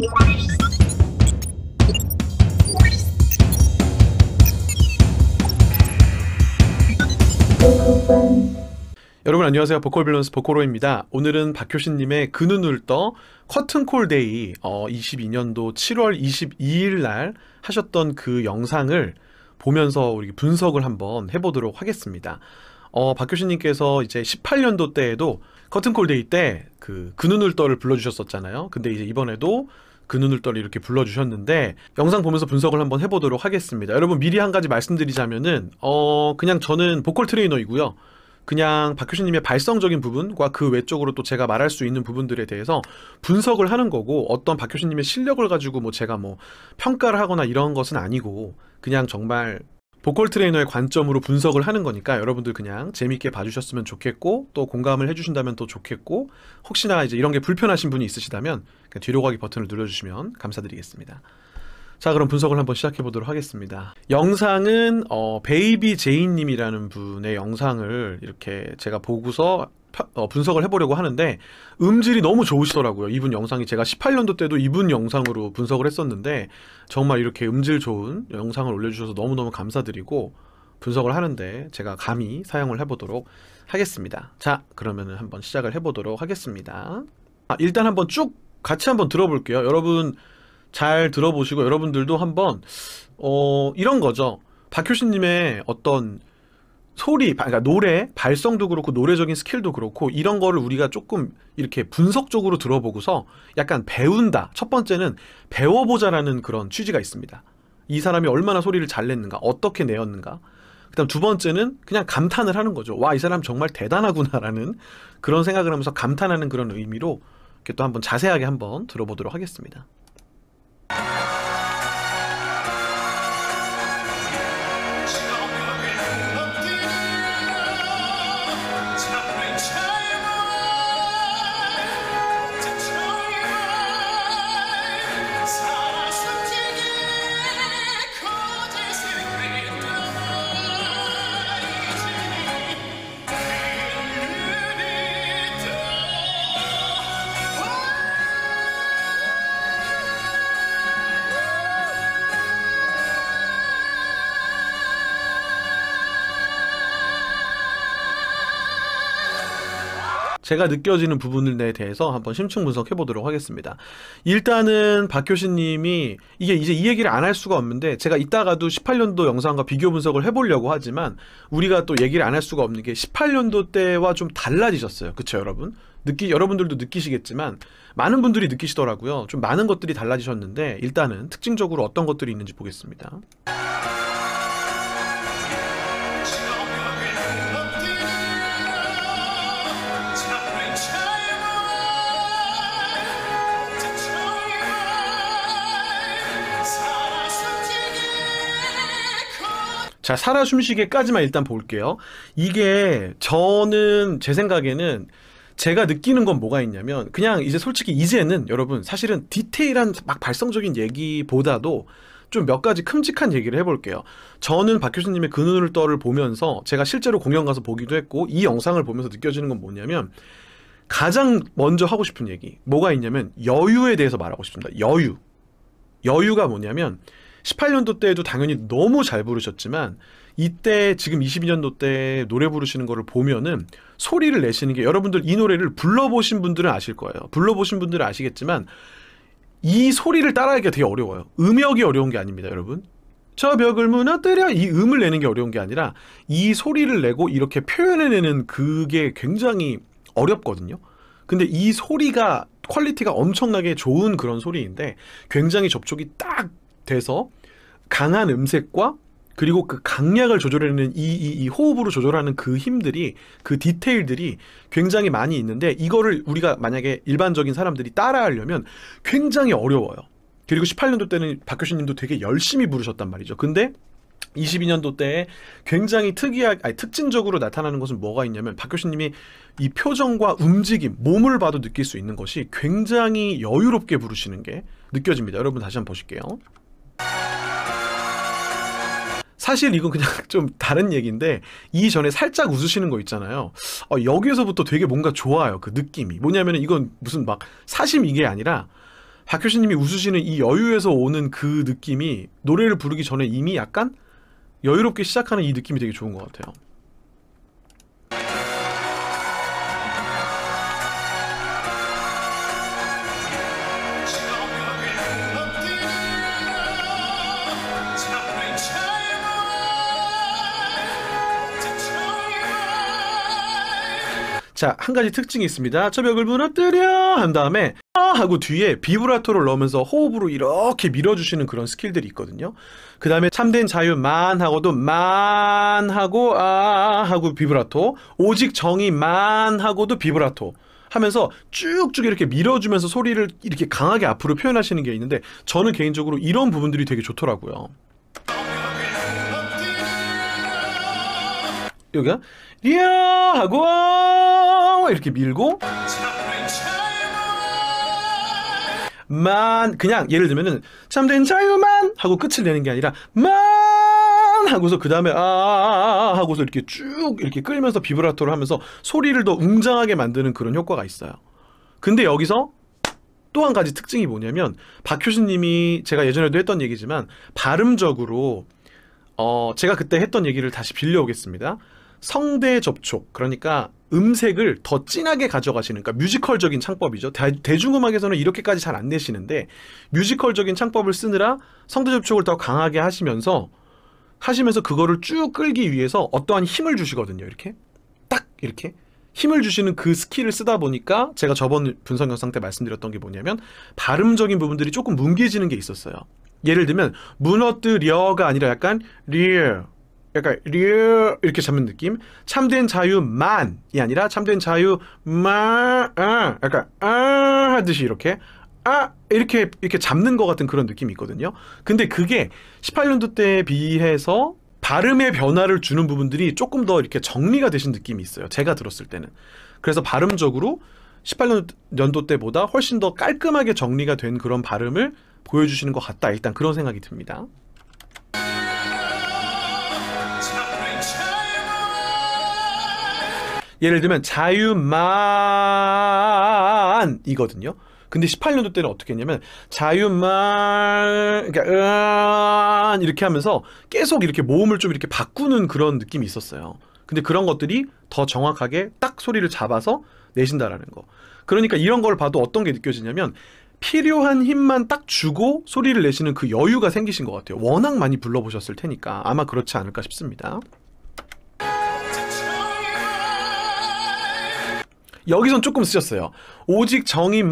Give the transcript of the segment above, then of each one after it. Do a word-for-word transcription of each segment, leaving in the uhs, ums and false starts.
여러분 안녕하세요. 보컬 밸런스 보컬로입니다. 오늘은 박효신님의 그 눈을 떠 커튼콜 데이 어, 이십이 년도 칠월 이십이일 날 하셨던 그 영상을 보면서 우리 분석을 한번 해보도록 하겠습니다. 어, 박효신님께서 이제 십팔 년도 때에도 커튼콜 데이 때 그 그 눈을 떠를 불러주셨었잖아요. 근데 이제 이번에도 그 눈을 떠를 이렇게 불러주셨는데 영상 보면서 분석을 한번 해보도록 하겠습니다. 여러분 미리 한 가지 말씀드리자면은 어, 그냥 저는 보컬 트레이너이고요. 그냥 박효신님의 발성적인 부분과 그 외적으로 또 제가 말할 수 있는 부분들에 대해서 분석을 하는 거고, 어떤 박효신님의 실력을 가지고 뭐 제가 뭐 평가를 하거나 이런 것은 아니고 그냥 정말 보컬 트레이너의 관점으로 분석을 하는 거니까 여러분들 그냥 재밌게 봐주셨으면 좋겠고, 또 공감을 해주신다면 또 좋겠고, 혹시나 이제 이런 게 불편하신 분이 있으시다면 그냥 뒤로 가기 버튼을 눌러주시면 감사드리겠습니다. 자, 그럼 분석을 한번 시작해 보도록 하겠습니다. 영상은 어, 베이비 제이님이라는 분의 영상을 이렇게 제가 보고서 펴, 어, 분석을 해보려고 하는데 음질이 너무 좋으시더라고요. 이분 영상이 제가 십팔 년도 때도 이분 영상으로 분석을 했었는데 정말 이렇게 음질 좋은 영상을 올려주셔서 너무너무 감사드리고 분석을 하는데 제가 감히 사용을 해보도록 하겠습니다. 자, 그러면은 한번 시작을 해보도록 하겠습니다. 아, 일단 한번 쭉 같이 한번 들어볼게요. 여러분 잘 들어보시고 여러분들도 한번 어 이런 거죠. 박효신님의 어떤 소리, 그러니까 노래, 발성도 그렇고 노래적인 스킬도 그렇고 이런 거를 우리가 조금 이렇게 분석적으로 들어보고서 약간 배운다. 첫 번째는 배워보자라는 그런 취지가 있습니다. 이 사람이 얼마나 소리를 잘 냈는가, 어떻게 내었는가. 그 다음 두 번째는 그냥 감탄을 하는 거죠. 와, 이 사람 정말 대단하구나라는 그런 생각을 하면서 감탄하는 그런 의미로 이렇게 또 한번 자세하게 한번 들어보도록 하겠습니다. 제가 느껴지는 부분에 대해서 한번 심층 분석해 보도록 하겠습니다. 일단은 박효신님이 이게 이제 이 얘기를 안 할 수가 없는데, 제가 이따가도 십팔 년도 영상과 비교 분석을 해보려고 하지만 우리가 또 얘기를 안 할 수가 없는 게 십팔 년도 때와 좀 달라지셨어요. 그쵸 여러분? 느끼, 여러분들도 느끼시겠지만 많은 분들이 느끼시더라고요. 좀 많은 것들이 달라지셨는데 일단은 특징적으로 어떤 것들이 있는지 보겠습니다. 자, 살아 숨쉬게까지만 일단 볼게요. 이게 저는 제 생각에는 제가 느끼는 건 뭐가 있냐면, 그냥 이제 솔직히 이제는 여러분 사실은 디테일한 막 발성적인 얘기보다도 좀 몇 가지 큼직한 얘기를 해볼게요. 저는 박효신님의 그 눈을 떠를 보면서 제가 실제로 공연 가서 보기도 했고 이 영상을 보면서 느껴지는 건 뭐냐면, 가장 먼저 하고 싶은 얘기 뭐가 있냐면 여유에 대해서 말하고 싶습니다. 여유. 여유가 뭐냐면 십팔 년도 때에도 당연히 너무 잘 부르셨지만 이때 지금 이십이 년도 때 노래 부르시는 거를 보면은 소리를 내시는 게, 여러분들 이 노래를 불러보신 분들은 아실 거예요. 불러보신 분들은 아시겠지만 이 소리를 따라하기가 되게 어려워요. 음역이 어려운 게 아닙니다 여러분. 저 벽을 무너뜨려, 이 음을 내는 게 어려운 게 아니라 이 소리를 내고 이렇게 표현해내는 그게 굉장히 어렵거든요. 근데 이 소리가 퀄리티가 엄청나게 좋은 그런 소리인데 굉장히 접촉이 딱 돼서 강한 음색과 그리고 그 강약을 조절해내는 이, 이, 이 호흡으로 조절하는 그 힘들이, 그 디테일들이 굉장히 많이 있는데 이거를 우리가 만약에 일반적인 사람들이 따라하려면 굉장히 어려워요. 그리고 십팔 년도 때는 박효신님도 되게 열심히 부르셨단 말이죠. 근데 이십이 년도 때에 굉장히 특이하게, 아니, 특징적으로 나타나는 것은 뭐가 있냐면 박효신님이 이 표정과 움직임, 몸을 봐도 느낄 수 있는 것이 굉장히 여유롭게 부르시는 게 느껴집니다. 여러분 다시 한번 보실게요. 사실 이건 그냥 좀 다른 얘기인데 이전에 살짝 웃으시는 거 있잖아요. 어, 여기에서부터 되게 뭔가 좋아요. 그 느낌이 뭐냐면 이건 무슨 막 사심 이게 아니라 박효신님이 웃으시는 이 여유에서 오는 그 느낌이 노래를 부르기 전에 이미 약간 여유롭게 시작하는 이 느낌이 되게 좋은 것 같아요. 자, 한 가지 특징이 있습니다. 저 벽을 무너뜨려 한 다음에 아 하고 뒤에 비브라토를 넣으면서 호흡으로 이렇게 밀어주시는 그런 스킬들이 있거든요. 그 다음에 참된 자유만 하고도 만 하고 아 하고 비브라토, 오직 정의만 하고도 비브라토 하면서 쭉쭉 이렇게 밀어주면서 소리를 이렇게 강하게 앞으로 표현하시는 게 있는데 저는 개인적으로 이런 부분들이 되게 좋더라고요. 여기가 리아 하고 이렇게 밀고 만 그냥 예를 들면은 참된 자유만 하고 끝을 내는 게 아니라 만 하고서 그 다음에 아 하고서 이렇게 쭉 이렇게 끌면서 비브라토를 하면서 소리를 더 웅장하게 만드는 그런 효과가 있어요. 근데 여기서 또 한 가지 특징이 뭐냐면 박효신님이 제가 예전에도 했던 얘기지만 발음적으로 어 제가 그때 했던 얘기를 다시 빌려오겠습니다. 성대 접촉, 그러니까 음색을 더 진하게 가져가시는, 그러니까 뮤지컬적인 창법이죠. 대, 대중음악에서는 이렇게까지 잘 안 내시는데 뮤지컬적인 창법을 쓰느라 성대 접촉을 더 강하게 하시면서 하시면서 그거를 쭉 끌기 위해서 어떠한 힘을 주시거든요. 이렇게 딱 이렇게 힘을 주시는 그 스킬을 쓰다 보니까 제가 저번 분석 영상 때 말씀드렸던 게 뭐냐면 발음적인 부분들이 조금 뭉개지는 게 있었어요. 예를 들면 무너뜨려가 아니라 약간 리얼, 약간 리얼 이렇게 잡는 느낌. 참된 자유만이 아니라 참된 자유만 아, 약간 아 하듯이 이렇게 아 이렇게 이렇게 잡는 것 같은 그런 느낌이 있거든요. 근데 그게 십팔 년도 때에 비해서 발음의 변화를 주는 부분들이 조금 더 이렇게 정리가 되신 느낌이 있어요. 제가 들었을 때는. 그래서 발음적으로 십팔 년도 때보다 훨씬 더 깔끔하게 정리가 된 그런 발음을 보여주시는 것 같다. 일단 그런 생각이 듭니다. 예를 들면 자유만 이거든요. 근데 십팔 년도 때는 어떻게 했냐면 자유만 그러니까 으안 이렇게 하면서 계속 이렇게 모음을 좀 이렇게 바꾸는 그런 느낌이 있었어요. 근데 그런 것들이 더 정확하게 딱 소리를 잡아서 내신다라는 거. 그러니까 이런 걸 봐도 어떤 게 느껴지냐면 필요한 힘만 딱 주고 소리를 내시는 그 여유가 생기신 것 같아요. 워낙 많이 불러보셨을 테니까 아마 그렇지 않을까 싶습니다. 여기선 조금 쓰셨어요. 오직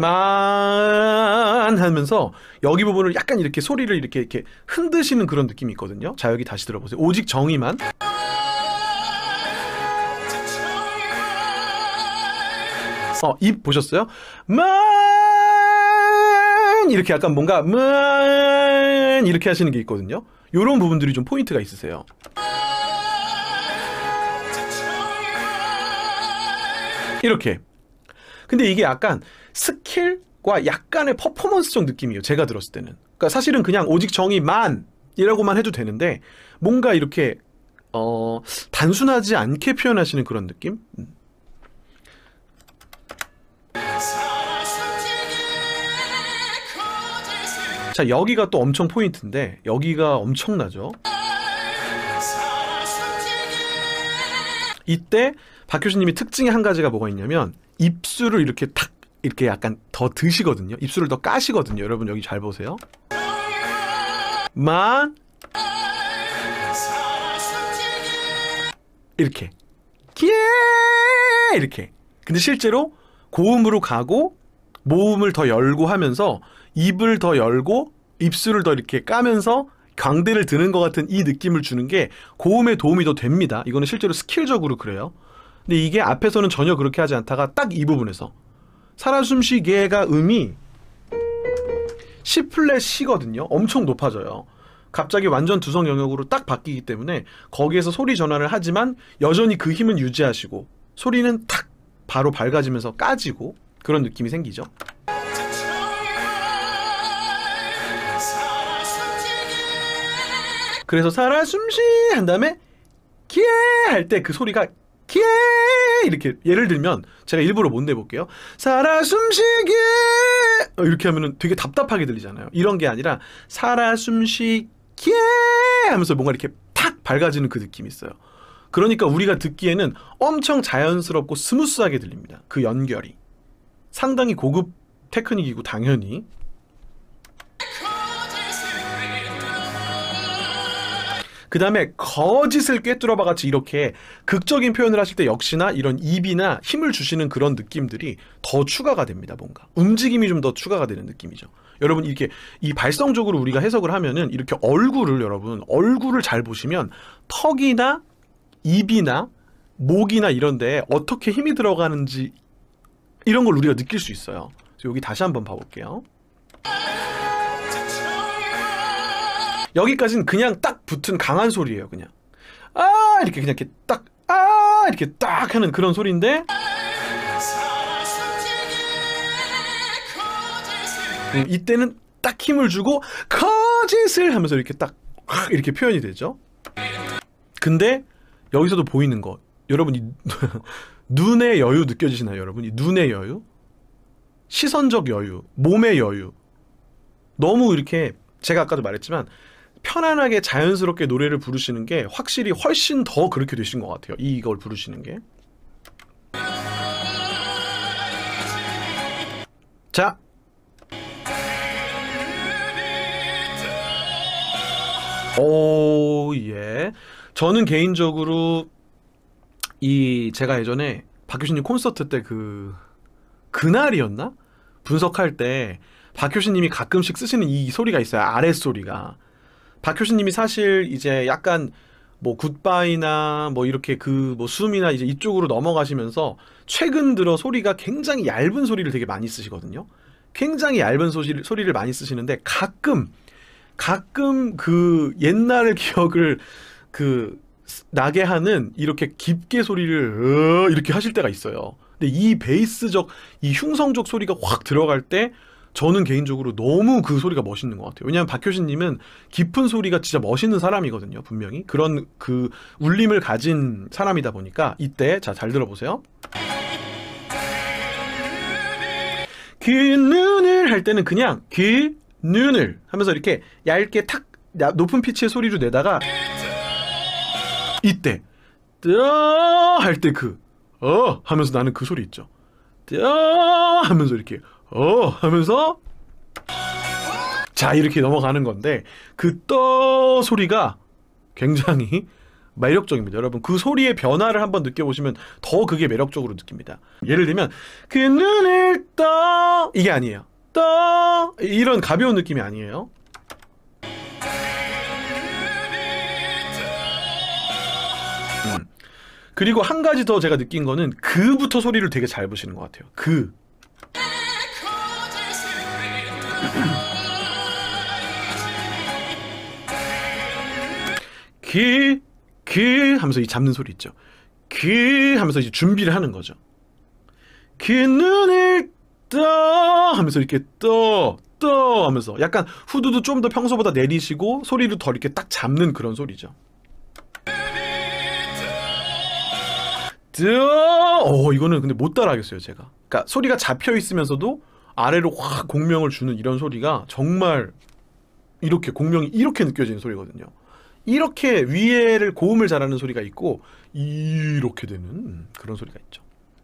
정의만 하면서 여기 부분을 약간 이렇게 소리를 이렇게 이렇게 흔드시는 그런 느낌이 있거든요. 자, 여기 다시 들어보세요. 오직 정의만. 어, 입 보셨어요? 만 이렇게 약간 뭔가 만 이렇게 하시는 게 있거든요. 요런 부분들이 좀 포인트가 있으세요. 이렇게. 근데 이게 약간 스킬과 약간의 퍼포먼스적 느낌이에요. 제가 들었을 때는. 그러니까 사실은 그냥 오직 정의만 이라고만 해도 되는데 뭔가 이렇게 어 단순하지 않게 표현하시는 그런 느낌? 음. 자, 여기가 또 엄청 포인트인데 여기가 엄청나죠. 이때 박효신님이 특징이 한 가지가 뭐가 있냐면 입술을 이렇게 탁 이렇게 약간 더 드시거든요. 입술을 더 까시거든요. 여러분 여기 잘 보세요. 만 이렇게 예 이렇게. 근데 실제로 고음으로 가고 모음을 더 열고 하면서 입을 더 열고 입술을 더 이렇게 까면서 광대를 드는 것 같은 이 느낌을 주는 게 고음에 도움이 더 됩니다. 이거는 실제로 스킬적으로 그래요. 근데 이게 앞에서는 전혀 그렇게 하지 않다가 딱 이 부분에서 살아 숨쉬게가 음이 C 플랫 C거든요. 엄청 높아져요. 갑자기 완전 두성 영역으로 딱 바뀌기 때문에 거기에서 소리 전환을 하지만 여전히 그 힘은 유지하시고 소리는 탁 바로 밝아지면서 까지고 그런 느낌이 생기죠. 그래서 살아 숨쉬 한 다음에 기에 할 때 그 소리가 기에 이렇게 예를 들면 제가 일부러 못 내볼게요. 살아 숨쉬게 이렇게 하면은 되게 답답하게 들리잖아요. 이런 게 아니라 살아 숨쉬게 하면서 뭔가 이렇게 탁 밝아지는 그 느낌이 있어요. 그러니까 우리가 듣기에는 엄청 자연스럽고 스무스하게 들립니다. 그 연결이 상당히 고급 테크닉이고 당연히. 그 다음에 거짓을 꿰뚫어봐 같이 이렇게 극적인 표현을 하실 때 역시나 이런 입이나 힘을 주시는 그런 느낌들이 더 추가가 됩니다. 뭔가 움직임이 좀 더 추가가 되는 느낌이죠. 여러분 이렇게 이 발성적으로 우리가 해석을 하면은 이렇게 얼굴을 여러분 얼굴을 잘 보시면 턱이나 입이나 목이나 이런데 어떻게 힘이 들어가는지 이런 걸 우리가 느낄 수 있어요. 여기 다시 한번 봐볼게요. 여기까지는 그냥 딱 붙은 강한 소리예요. 그냥 아 이렇게 그냥 이렇게 딱 아 이렇게 딱 하는 그런 소리인데 음, 이때는 딱 힘을 주고 거짓을 하면서 이렇게 딱 이렇게 표현이 되죠. 근데 여기서도 보이는 거 여러분 이 눈의 여유 느껴지시나요? 여러분 이 눈의 여유, 시선적 여유, 몸의 여유 너무 이렇게 제가 아까도 말했지만 편안하게 자연스럽게 노래를 부르시는 게 확실히 훨씬 더 그렇게 되신 것 같아요. 이걸 부르시는 게. 자, 오, 예. 저는 개인적으로 이 제가 예전에 박효신님 콘서트 때 그 그날이었나? 분석할 때 박효신님이 가끔씩 쓰시는 이 소리가 있어요. 아랫소리가. 박효신님이 사실 이제 약간 뭐 굿바이나 뭐 이렇게 그 뭐 숨이나 이제 이쪽으로 넘어가시면서 최근 들어 소리가 굉장히 얇은 소리를 되게 많이 쓰시거든요. 굉장히 얇은 소리, 소리를 많이 쓰시는데 가끔 가끔 그 옛날 기억을 그 나게 하는 이렇게 깊게 소리를 어 이렇게 하실 때가 있어요. 근데 이 베이스적 이 흉성적 소리가 확 들어갈 때 저는 개인적으로 너무 그 소리가 멋있는 것 같아요. 왜냐하면 박효신님은 깊은 소리가 진짜 멋있는 사람이거든요. 분명히 그런 그 울림을 가진 사람이다 보니까 이때 자 잘 들어보세요. 그 눈을 할 때는 그냥 그 눈을 하면서 이렇게 얇게 탁 높은 피치의 소리로 내다가 이때 뜨어 할 때 그 어 하면서 나는 그 소리 있죠. 뜨어 하면서 이렇게 어 하면서 자 이렇게 넘어가는 건데 그 떠 소리가 굉장히 매력적입니다. 여러분 그 소리의 변화를 한번 느껴보시면 더 그게 매력적으로 느낍니다. 예를 들면 그 눈을 떠 이게 아니에요. 떠 이런 가벼운 느낌이 아니에요. 음. 그리고 한 가지 더 제가 느낀 거는 그부터 소리를 되게 잘 보시는 것 같아요. 그 그, 그 하면서 이 잡는 소리 있죠. 그 하면서 이제 준비를 하는 거죠. 그 눈을 떠 하면서 이렇게 떠, 떠 하면서 약간 후두도 좀 더 평소보다 내리시고 소리를 더 이렇게 딱 잡는 그런 소리죠. 뜨어 어 이거는 근데 못 따라하겠어요 제가. 그러니까 소리가 잡혀 있으면서도 아래로 확 공명을 주는 이런 소리가 정말 이렇게 공명이 이렇게 느껴지는 소리거든요. 이렇게 위에를 고음을 잘하는 소리가 있고 이렇게 되는 그런 소리가 있죠.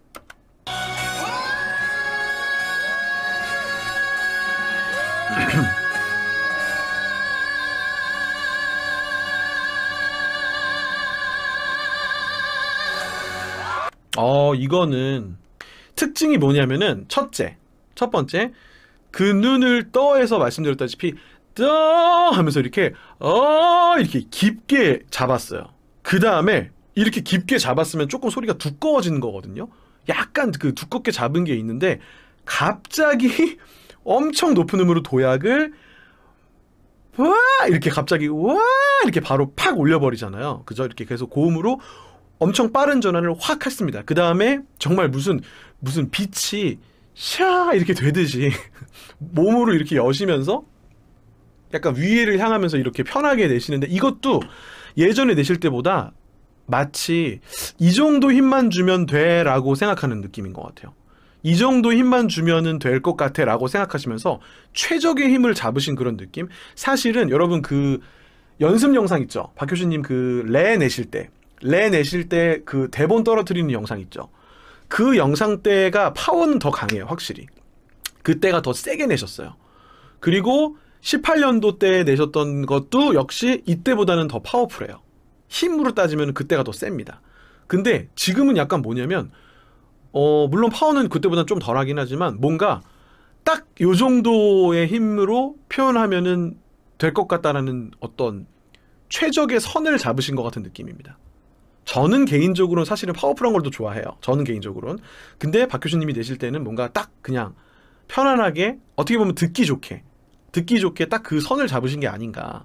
어 이거는 특징이 뭐냐면은 첫째 첫 번째 그 눈을 떠에서 말씀드렸다시피 떠 하면서 이렇게 어 이렇게 깊게 잡았어요. 그 다음에 이렇게 깊게 잡았으면 조금 소리가 두꺼워지는 거거든요. 약간 그 두껍게 잡은 게 있는데 갑자기 엄청 높은 음으로 도약을 와 이렇게 갑자기 와 이렇게 바로 팍 올려버리잖아요. 그죠? 이렇게 계속 고음으로 엄청 빠른 전환을 확 했습니다. 그 다음에 정말 무슨 무슨 빛이 샤 이렇게 되듯이 몸으로 이렇게 여시면서 약간 위에를 향하면서 이렇게 편하게 내시는데 이것도 예전에 내실 때보다 마치 이 정도 힘만 주면 돼 라고 생각하는 느낌인 것 같아요. 이 정도 힘만 주면은 될 것 같아 라고 생각하시면서 최적의 힘을 잡으신 그런 느낌? 사실은 여러분 그 연습 영상 있죠? 박효신님 그 레 내실 때 레 내실 때 그 대본 떨어뜨리는 영상 있죠? 그 영상 때가 파워는 더 강해요. 확실히 그때가 더 세게 내셨어요. 그리고 십팔 년도 때 내셨던 것도 역시 이때보다는 더 파워풀해요. 힘으로 따지면 그때가 더 셉니다. 근데 지금은 약간 뭐냐면 어 물론 파워는 그때보다는 좀 덜하긴 하지만 뭔가 딱 요 정도의 힘으로 표현하면은 될 것 같다라는 어떤 최적의 선을 잡으신 것 같은 느낌입니다. 저는 개인적으로는 사실은 파워풀한 걸 더 좋아해요. 저는 개인적으로는. 근데 박효신님이 내실 때는 뭔가 딱 그냥 편안하게 어떻게 보면 듣기 좋게 듣기 좋게 딱 그 선을 잡으신 게 아닌가.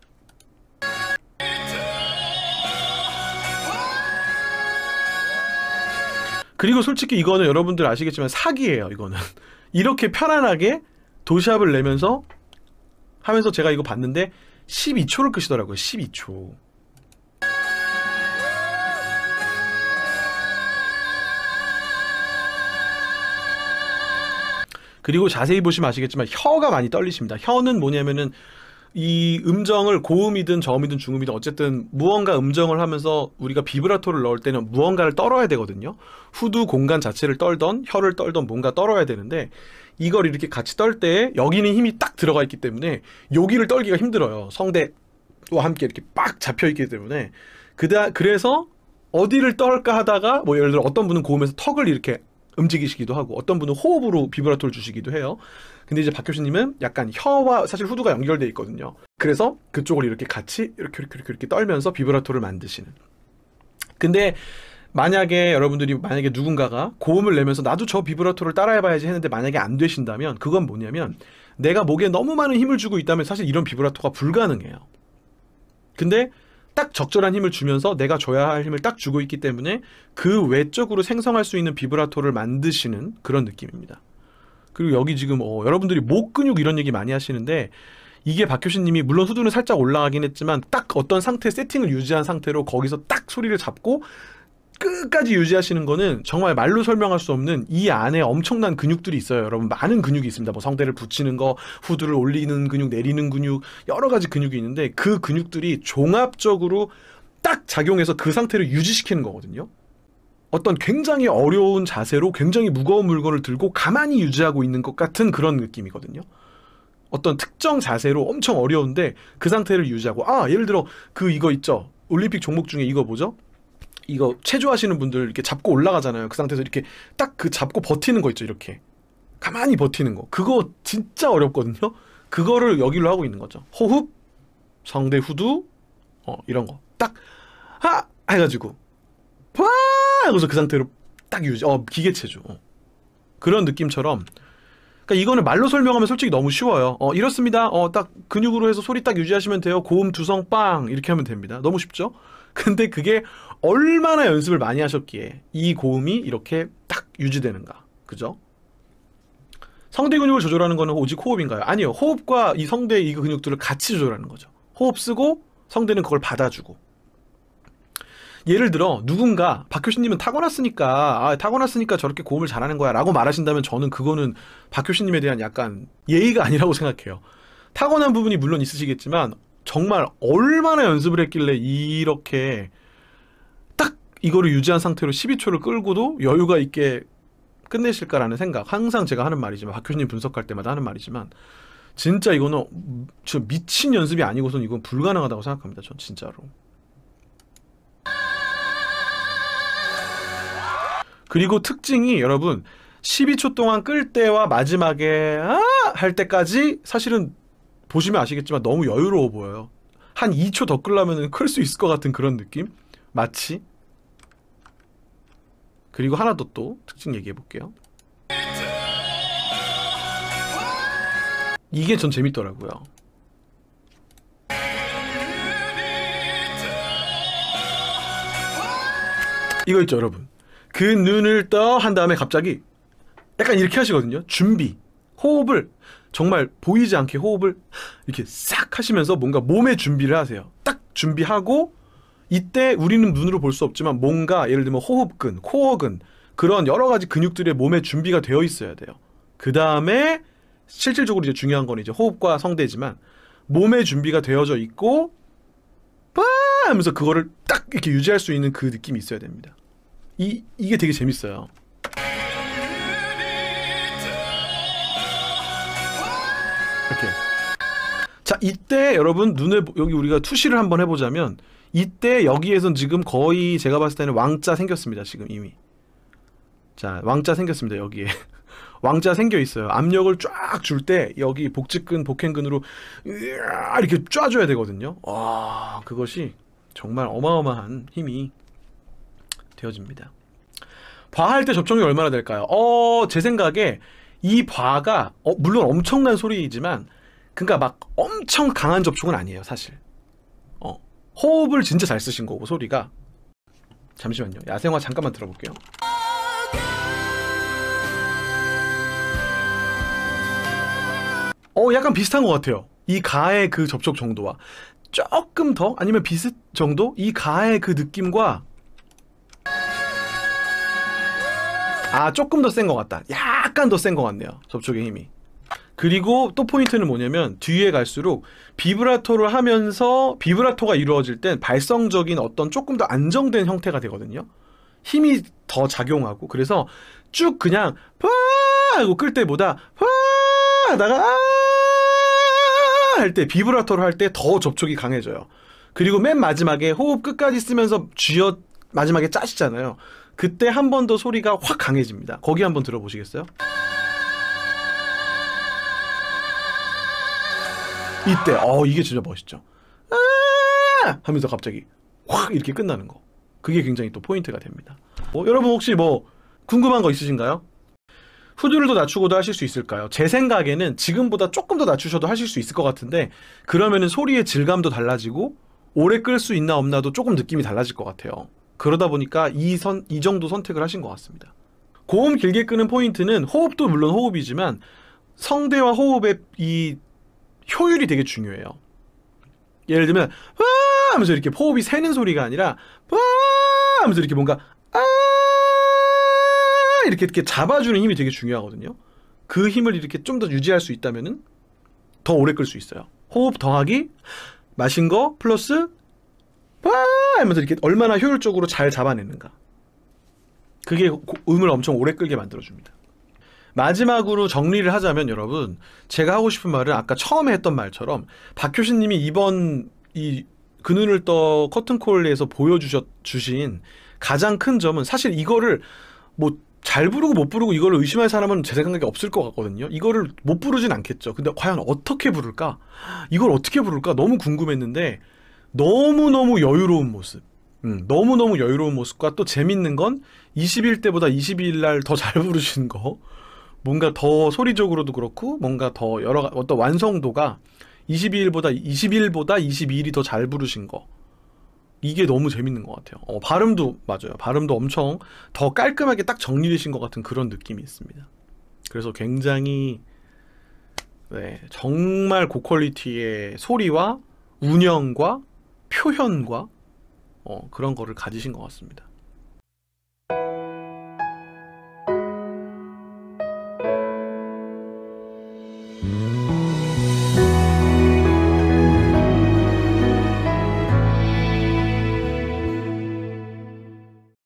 그리고 솔직히 이거는 여러분들 아시겠지만 사기예요. 이거는 이렇게 편안하게 도시압을 내면서 하면서 제가 이거 봤는데 십이 초를 끄시더라고요. 십이 초. 그리고 자세히 보시면 아시겠지만 혀가 많이 떨리십니다. 혀는 뭐냐면은 이 음정을 고음이든 저음이든 중음이든 어쨌든 무언가 음정을 하면서 우리가 비브라토를 넣을 때는 무언가를 떨어야 되거든요. 후두 공간 자체를 떨던 혀를 떨던 뭔가 떨어야 되는데 이걸 이렇게 같이 떨 때 여기는 힘이 딱 들어가 있기 때문에 여기를 떨기가 힘들어요. 성대와 함께 이렇게 빡 잡혀있기 때문에 그다 그래서 어디를 떨까 하다가 뭐 예를 들어 어떤 분은 고음에서 턱을 이렇게 움직이시기도 하고 어떤 분은 호흡으로 비브라토를 주시기도 해요. 근데 이제 박효신님은 약간 혀와 사실 후두가 연결되어 있거든요. 그래서 그쪽을 이렇게 같이 이렇게 이렇게 이렇게 떨면서 비브라토를 만드시는. 근데 만약에 여러분들이 만약에 누군가가 고음을 내면서 나도 저 비브라토를 따라해봐야지 했는데 만약에 안 되신다면 그건 뭐냐면 내가 목에 너무 많은 힘을 주고 있다면 사실 이런 비브라토가 불가능해요. 근데 딱 적절한 힘을 주면서 내가 줘야 할 힘을 딱 주고 있기 때문에 그 외적으로 생성할 수 있는 비브라토를 만드시는 그런 느낌입니다. 그리고 여기 지금 어, 여러분들이 목 근육 이런 얘기 많이 하시는데 이게 박효신님이 물론 후두는 살짝 올라가긴 했지만 딱 어떤 상태 세팅을 유지한 상태로 거기서 딱 소리를 잡고 끝까지 유지하시는 거는 정말 말로 설명할 수 없는 이 안에 엄청난 근육들이 있어요. 여러분 많은 근육이 있습니다. 뭐 성대를 붙이는 거, 후두를 올리는 근육, 내리는 근육 여러 가지 근육이 있는데 그 근육들이 종합적으로 딱 작용해서 그 상태를 유지시키는 거거든요. 어떤 굉장히 어려운 자세로 굉장히 무거운 물건을 들고 가만히 유지하고 있는 것 같은 그런 느낌이거든요. 어떤 특정 자세로 엄청 어려운데 그 상태를 유지하고 아 예를 들어 그 이거 있죠. 올림픽 종목 중에 이거 뭐죠? 이거 체조하시는 분들 이렇게 잡고 올라가잖아요. 그 상태에서 이렇게 딱 그 잡고 버티는 거 있죠. 이렇게 가만히 버티는 거 그거 진짜 어렵거든요. 그거를 여기로 하고 있는 거죠. 호흡, 성대 후두 어 이런 거 딱 하 해가지고 와 하고서 그 상태로 딱 유지 어 기계체조 어. 그런 느낌처럼 그러니까 이거는 말로 설명하면 솔직히 너무 쉬워요. 어 이렇습니다. 어 딱 근육으로 해서 소리 딱 유지하시면 돼요. 고음 두성 빵 이렇게 하면 됩니다. 너무 쉽죠? 근데 그게 얼마나 연습을 많이 하셨기에 이 고음이 이렇게 딱 유지되는가. 그죠? 성대 근육을 조절하는 거는 오직 호흡인가요? 아니요. 호흡과 이 성대 이 근육들을 같이 조절하는 거죠. 호흡 쓰고 성대는 그걸 받아주고. 예를 들어 누군가 박효신님은 타고났으니까 아, 타고났으니까 저렇게 고음을 잘하는 거야 라고 말하신다면 저는 그거는 박효신님에 대한 약간 예의가 아니라고 생각해요. 타고난 부분이 물론 있으시겠지만 정말 얼마나 연습을 했길래 이렇게 딱 이거를 유지한 상태로 십이 초를 끌고도 여유가 있게 끝내실까라는 생각 항상 제가 하는 말이지만 박효신님 분석할 때마다 하는 말이지만 진짜 이거는 저 미친 연습이 아니고선 이건 불가능하다고 생각합니다. 전 진짜로. 그리고 특징이 여러분 십이 초 동안 끌 때와 마지막에 아! 할 때까지 사실은 보시면 아시겠지만 너무 여유로워 보여요. 한 이 초 더 끌려면 클 수 있을 것 같은 그런 느낌? 마치. 그리고 하나 더 또 특징 얘기해 볼게요. 이게 전 재밌더라고요. 이거 있죠 여러분. 그 눈을 떠 한 다음에 갑자기 약간 이렇게 하시거든요. 준비. 호흡을 정말 보이지 않게 호흡을 이렇게 싹 하시면서 뭔가 몸의 준비를 하세요. 딱 준비하고 이때 우리는 눈으로 볼 수 없지만 뭔가 예를 들면 호흡근, 코어근 그런 여러 가지 근육들의 몸에 준비가 되어 있어야 돼요. 그 다음에 실질적으로 이제 중요한 건 이제 호흡과 성대지만 몸의 준비가 되어져 있고 빠 하면서 그거를 딱 이렇게 유지할 수 있는 그 느낌이 있어야 됩니다. 이 이게 되게 재밌어요. 이렇게. 자, 이때 여러분 눈을 여기 우리가 투시를 한번 해보자면 이때 여기에선 지금 거의 제가 봤을 때는 왕자 생겼습니다. 지금 이미. 자, 왕자 생겼습니다. 여기에. 왕자 생겨 있어요. 압력을 쫙 줄 때 여기 복직근, 복행근으로 이렇게 쫙줘야 되거든요. 와, 그것이 정말 어마어마한 힘이 되어집니다. 과할 때 접촉력이 얼마나 될까요? 어, 제 생각에 이 과가 어, 물론 엄청난 소리이지만 그러니까 막 엄청 강한 접촉은 아니에요, 사실. 어, 호흡을 진짜 잘 쓰신 거고 소리가. 잠시만요. 야생화 잠깐만 들어볼게요. 어, 약간 비슷한 것 같아요. 이 가의 그 접촉 정도와 조금 더 아니면 비슷 정도? 이 가의 그 느낌과 아, 조금 더 센 것 같다. 약간 더 센 것 같네요. 접촉의 힘이. 그리고 또 포인트는 뭐냐면 뒤에 갈수록 비브라토를 하면서 비브라토가 이루어질 땐 발성적인 어떤 조금 더 안정된 형태가 되거든요. 힘이 더 작용하고 그래서 쭉 그냥 파 하고 끌 때보다 파 하다가 아 할 때 비브라토를 할 때 더 접촉이 강해져요. 그리고 맨 마지막에 호흡 끝까지 쓰면서 쥐어 마지막에 짜시잖아요. 그때 한 번 더 소리가 확 강해집니다. 거기 한번 들어보시겠어요? 이때 어 이게 진짜 멋있죠. 아 하면서 갑자기 확 이렇게 끝나는 거. 그게 굉장히 또 포인트가 됩니다. 뭐, 여러분 혹시 뭐 궁금한 거 있으신가요? 후두를 더 낮추고도 하실 수 있을까요? 제 생각에는 지금보다 조금 더 낮추셔도 하실 수 있을 것 같은데 그러면은 소리의 질감도 달라지고 오래 끌 수 있나 없나도 조금 느낌이 달라질 것 같아요. 그러다 보니까 이 선, 이 정도 선택을 하신 것 같습니다. 고음 길게 끄는 포인트는 호흡도 물론 호흡이지만 성대와 호흡의 이 효율이 되게 중요해요. 예를 들면 와 하면서 이렇게 호흡이 새는 소리가 아니라 와 하면서 이렇게 뭔가 아 이렇게 이렇게 잡아주는 힘이 되게 중요하거든요. 그 힘을 이렇게 좀 더 유지할 수 있다면은 더 오래 끌 수 있어요. 호흡 더하기 마신 거 플러스 와 하면서 이렇게 얼마나 효율적으로 잘 잡아내는가. 그게 음을 엄청 오래 끌게 만들어줍니다. 마지막으로 정리를 하자면 여러분 제가 하고 싶은 말은 아까 처음에 했던 말처럼 박효신님이 이번 이 그 눈을 떠 커튼콜에서 보여주신 가장 큰 점은 사실 이거를 뭐 잘 부르고 못 부르고 이거를 의심할 사람은 제 생각에 없을 것 같거든요. 이거를 못 부르진 않겠죠. 근데 과연 어떻게 부를까? 이걸 어떻게 부를까? 너무 궁금했는데 너무너무 여유로운 모습 음, 너무너무 여유로운 모습과 또 재밌는 건 이십일 대보다 이십이 일 날 더 잘 부르시는 거 뭔가 더 소리적으로도 그렇고 뭔가 더 여러 어떤 완성도가 이십이 일보다 이십 일보다 이십이 일이 더 잘 부르신 거 이게 너무 재밌는 것 같아요. 어, 발음도 맞아요. 발음도 엄청 더 깔끔하게 딱 정리되신 것 같은 그런 느낌이 있습니다. 그래서 굉장히 네, 정말 고퀄리티의 소리와 운영과 표현과 어, 그런 거를 가지신 것 같습니다.